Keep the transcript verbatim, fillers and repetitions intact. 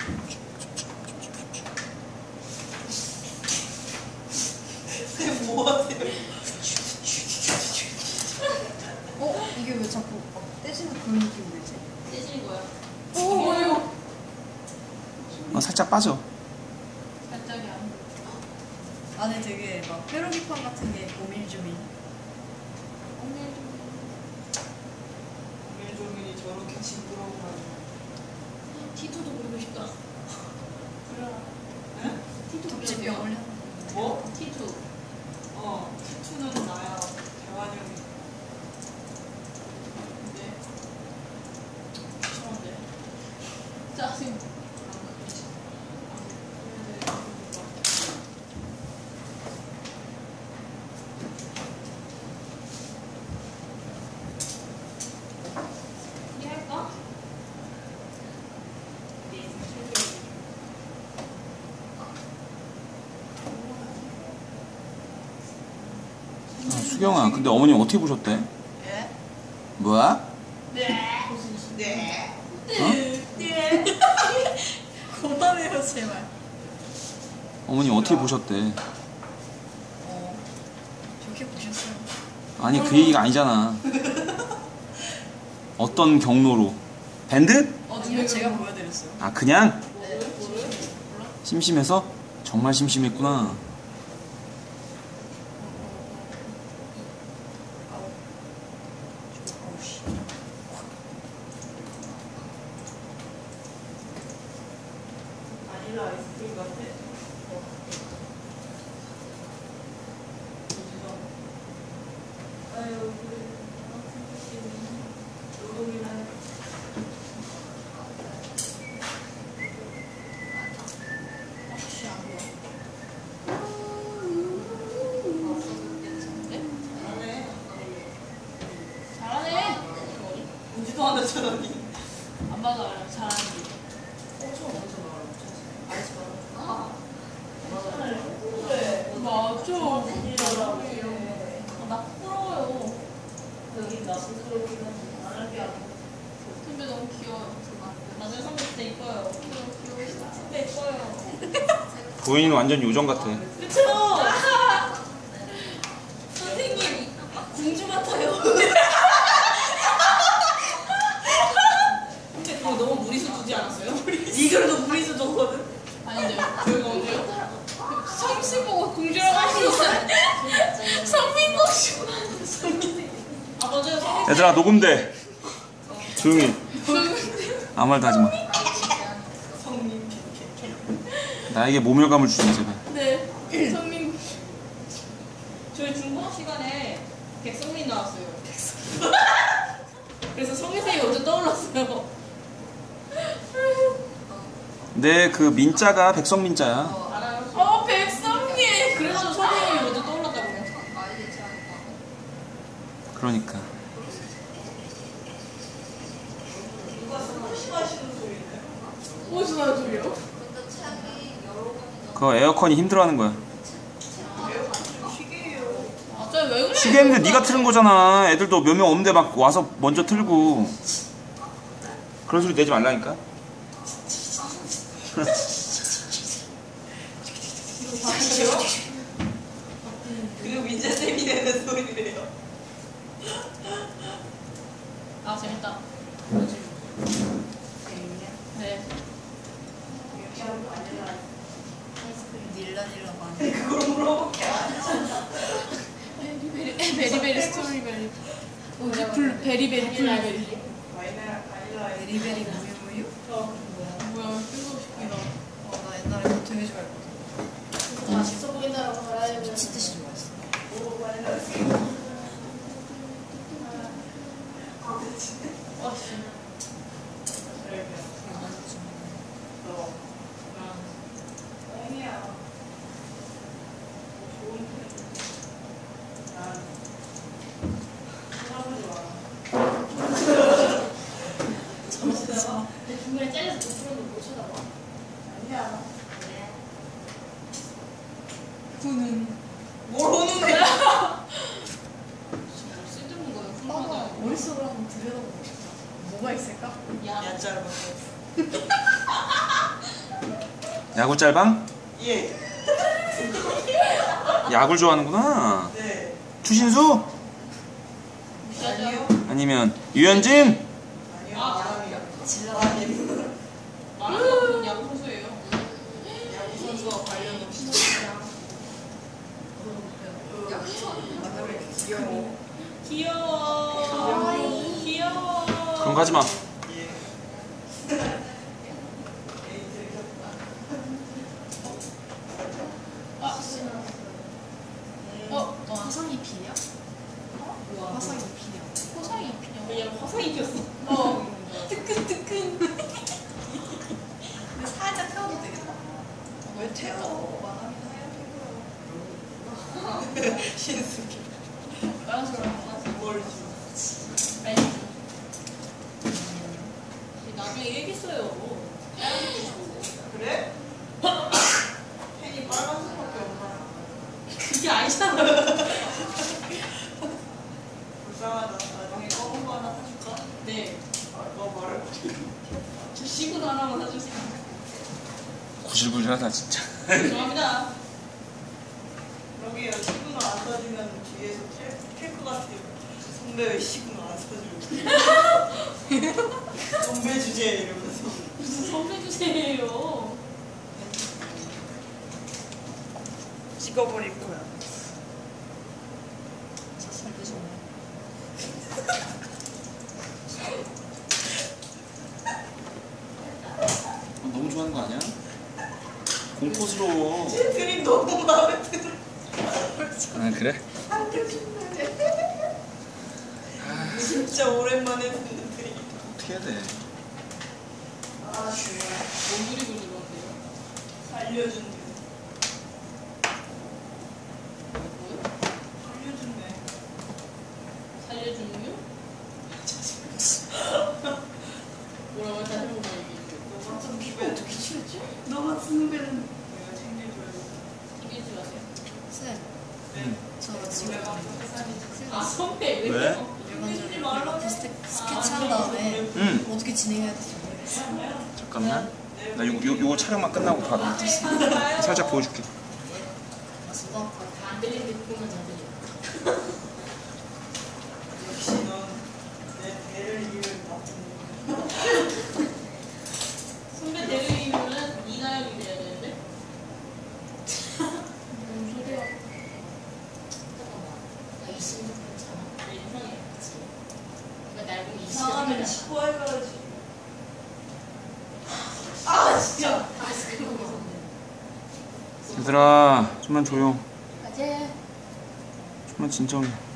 뭐하세요? 어? 이게 왜 자꾸 막 떼지는 그런 느낌이 들지? 떼지는 거야. 오! 어이구. 어, 살짝 빠져. 살짝이야. 안에 되게 막 페로기판 같은 게 오밀조밀. 오밀조밀이 저렇게 징그러워가지고. 티토도 그리고 싶다. 그래. 응? 티토 덕지병 올려. 뭐? 티토. 어, 티투는 나야. 대환영이. 근데 귀찮은데. 짜증. 이게 할까? 네, 아, 수경아, 근데 어머님 어떻게 보셨대? 예? 뭐야? 네. 네. 어? 네. 그만해요 제발. 어머님 어떻게 보셨대? 어 좋게 보셨어요. 아니 그 얘기가 아니잖아. 어떤 경로로? 밴드? 어 이거 제가 보여드렸어요. 아 그냥? 뭐를? 뭐를? 몰라? 심심해서? 정말 심심했구나. 아우씨. 바닐라 아이스크림 같아. 아유, 노동이나 해. 혹시 안 보여? 괜찮은데? 잘하네. 잘하네. 은지도 하나 저러니. 안 맞아요. 잘하는 엄청 엄청 나와요. 아이스 아, 그래. 맞아. 바닐라라고. 나 부러워요. 여기 나 스스로 안 할게 안 선배 너무 귀여워요. 나중에 선배 진짜 이뻐요. 귀여워, 귀여워. 진짜 이뻐요. 부인 완전 요정 같아. 그쵸? 선생님, 공주 같아요. 근데 그거 너무 무리수 주지 않았어요? 이글도 무리수 줬거든? 아닌데요? 저희가 언제요? 성씨 보고 공주라고 할 수 있어요. 성민복 씨. 아, 맞아요. 성민 얘들아 녹음돼. 조용히. 아무 말도 하지 마. 성민 빈 나에게 모멸감을 주지 마 제발. 네. 성민복 씨. 저희 중국어 시간에 백성민 나왔어요. 그래서 성민 쌤이 먼저 떠올랐어요. 내 그 민자가 백성민자야. 알아요? 어, 백성민! 그래서 성민이 먼저 떠올랐다고요. 그러니까. 누가 심하시는 소리인데? 어디서 나는 소리요? 그거 에어컨이 힘들어하는 거야. 시계예요. 아, 저 왜 그래? 시계인데 네가 틀은 거잖아. 애들도 몇 명 없는데 막 와서 먼저 틀고. 그런 소리 내지 말라니까. 그리고 민재쌤이 내는 소리래요. 아, 재밌다. 네. 닐라닐라 많이. 그걸 물어볼게. 베리베리, 베리베리 스토리베리. 뭐지? 블, 베리베리, 블루베리. 바닐라, 바닐라 베리베리 우유우유? 어, 뭐야, 뜬금없이다. 어나 옛날에 그거 되게 좋아했거든. 맛있어 보인다라고 말하려면. 미친 듯이 좋아했어. 오, 바닐라 아, 그치? 와, 씨. 너. 엉이야. 좋은 편. 난 사람을 좋아. 잠시만. 근데 중간에 잘려서 못 풀어도 못 쳐다봐. 아니야. 그는. 뭘 오는 거야? 뭐 쓸데없는 거예요. 나도 훌륭하다. 머릿속으로 한번 들여다보고 싶다. 뭐가 있을까? 야. 야, 짧아. 야구 짤방? 예. 야구를 좋아하는구나. 네. 추신수? 아니요. 아니면 유현진? 아니요. 아. 마람이요. 질러. 아니요. 말하는 야구 선수예요. 야구 선수와 관련 없이 귀여워. 귀여워. 귀여워. 그런 거 하지 마. 예. 에이, 들켰다. 아, 어, 어, 화상 입히냐? 와. 화상 입히냐? 화상 입히냐? 그냥 화상 입혔어. 어. 뜨끈뜨끈. 근데 살짝 태워도 되겠다. 왜 태워? 신숙이. 빨간색으로 하나. 뭘 지? 빨리. 나중에 얘기했어요. 그래? 펜이 빨간색밖에 없나? 그게 아니잖아. 불쌍하다. 나중에 검은 거 하나 사줄까? 네. 아, 너 말을. 저 시구도 하나만 사주세요. 구질구질하다 진짜. 죄송합니다. 여기요. 시그널 안 사주면 뒤에서 캘것 같아요. 선배 왜 시그널 안 사줘요? 선배 주제 이러면서. 무슨 선배 주세요. 찍어버릴 거야. 사실 늦었네. 너무 좋아하는 거 아니야? 공포스러워. 제 드림 너무 마음에 들어. 아 그래? 진짜 오랜만에 듣는 드림. 어떻게 해야 돼? 아, 정말. 뭔 그림을 들었는데요? 살려준대. 뭐요? 살려준대. 살려주는요? 뭐라고 다시 한번 얘기해줘. 너 같은 이거 후배는 어떻게 치우지? 너 같은 후배는 내가 챙겨줘야지. 이기지 마세요. 쌤, 네. 저 지금 아, 선배 왜? 왜? 챙기지 말라고. 이렇게 스케, 스케치한 다음에 응. 어떻게 진행해야 될지 모르겠어. 잠깐만. 나 요, 요, 요거 촬영만 끝나고 봐. 살짝 보여줄게. 맞어. 안 들리는데 그거만 잘 들려. 역시 넌 내 대를 이을 나쁜 선배 대리이면은 이나영이 돼야 되는데? 뭔 소리야? 잠깐만. 나 이십육 괜찮아. 내 인상이 그치? 그러니까 날 보면 이상하면 이십육이야. 치고 해가지. 아 진짜. 아이스크림 먹었는데. 얘들아, 좀만 조용. 가재. 좀만 진정해.